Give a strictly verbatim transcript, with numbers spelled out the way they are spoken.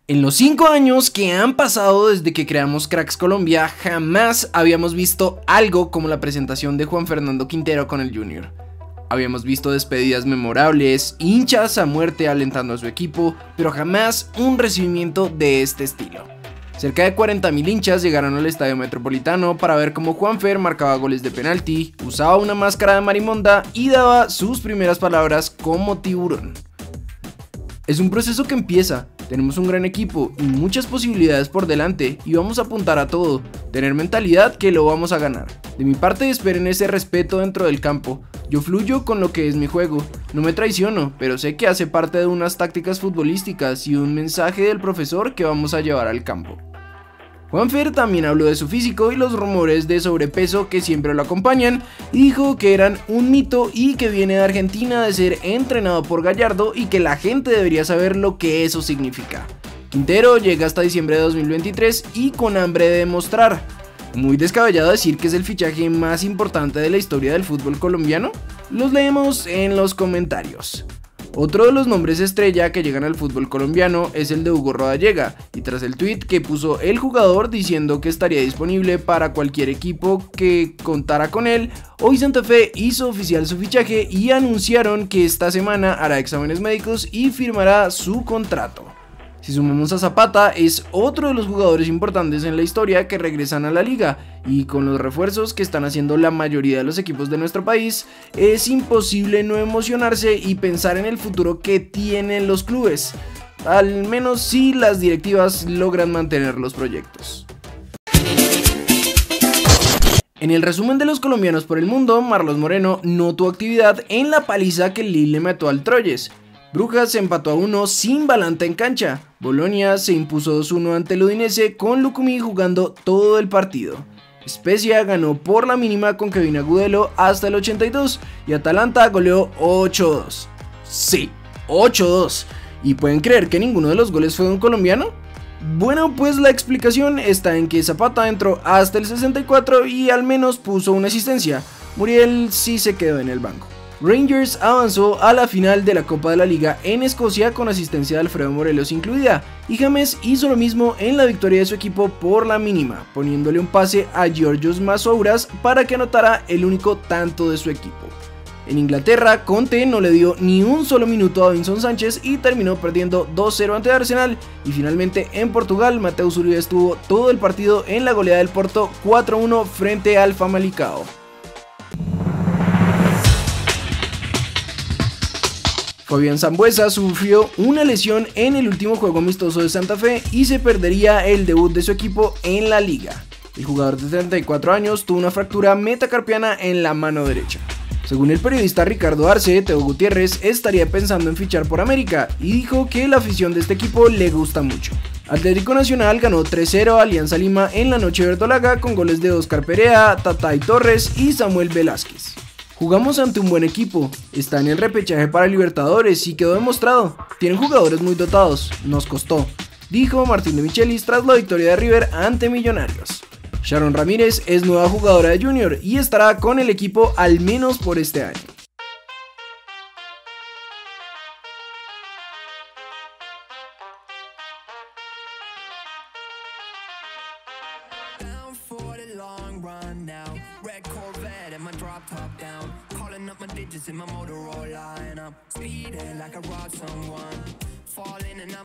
En los cinco años que han pasado desde que creamos Cracks Colombia, jamás habíamos visto algo como la presentación de Juan Fernando Quintero con el Junior. Habíamos visto despedidas memorables, hinchas a muerte alentando a su equipo, pero jamás un recibimiento de este estilo. Cerca de cuarenta mil hinchas llegaron al Estadio Metropolitano para ver cómo Juanfer marcaba goles de penalti, usaba una máscara de marimonda y daba sus primeras palabras como tiburón. Es un proceso que empieza, tenemos un gran equipo y muchas posibilidades por delante y vamos a apuntar a todo, tener mentalidad que lo vamos a ganar. De mi parte esperen ese respeto dentro del campo, yo fluyo con lo que es mi juego, no me traiciono, pero sé que hace parte de unas tácticas futbolísticas y un mensaje del profesor que vamos a llevar al campo. Juanfer también habló de su físico y los rumores de sobrepeso que siempre lo acompañan y dijo que eran un mito y que viene de Argentina de ser entrenado por Gallardo y que la gente debería saber lo que eso significa. Quintero llega hasta diciembre de dos mil veintitrés y con hambre de demostrar. ¿Muy descabellado decir que es el fichaje más importante de la historia del fútbol colombiano? Los leemos en los comentarios. Otro de los nombres estrella que llegan al fútbol colombiano es el de Hugo Rodallega, y tras el tweet que puso el jugador diciendo que estaría disponible para cualquier equipo que contara con él, hoy Santa Fe hizo oficial su fichaje y anunciaron que esta semana hará exámenes médicos y firmará su contrato. Si sumamos a Zapata, es otro de los jugadores importantes en la historia que regresan a la liga, y con los refuerzos que están haciendo la mayoría de los equipos de nuestro país, es imposible no emocionarse y pensar en el futuro que tienen los clubes, al menos si las directivas logran mantener los proyectos. En el resumen de los colombianos por el mundo, Marlos Moreno no tuvo actividad en la paliza que el Lille le metió al Troyes. Brujas se empató a uno sin Balanta en cancha. Bolonia se impuso dos uno ante el Udinese con Lucumí jugando todo el partido. Spezia ganó por la mínima con Kevin Agudelo hasta el ochenta y dos y Atalanta goleó ocho dos. Sí, ocho dos. ¿Y pueden creer que ninguno de los goles fue de un colombiano? Bueno, pues la explicación está en que Zapata entró hasta el sesenta y cuatro y al menos puso una asistencia. Muriel sí se quedó en el banco. Rangers avanzó a la final de la Copa de la Liga en Escocia con asistencia de Alfredo Morelos incluida, y James hizo lo mismo en la victoria de su equipo por la mínima, poniéndole un pase a Georgios Masouras para que anotara el único tanto de su equipo. En Inglaterra, Conte no le dio ni un solo minuto a Davinson Sánchez y terminó perdiendo dos cero ante Arsenal, y finalmente en Portugal, Mateus Uribe estuvo todo el partido en la goleada del Porto cuatro uno frente al Famalicão. Fabián Sambueza sufrió una lesión en el último juego amistoso de Santa Fe y se perdería el debut de su equipo en la liga. El jugador de treinta y cuatro años tuvo una fractura metacarpiana en la mano derecha. Según el periodista Ricardo Arce, Teo Gutiérrez estaría pensando en fichar por América y dijo que la afición de este equipo le gusta mucho. Atlético Nacional ganó tres cero a Alianza Lima en la noche verdolaga con goles de Oscar Perea, Tatay Torres y Samuel Velázquez. Jugamos ante un buen equipo, está en el repechaje para Libertadores y quedó demostrado, tienen jugadores muy dotados, nos costó, dijo Martín de Michelis tras la victoria de River ante Millonarios. Sharon Ramírez es nueva jugadora de Junior y estará con el equipo al menos por este año. Top down, calling up my digits in my Motorola, and I'm speeding like I robbed someone, falling and I'm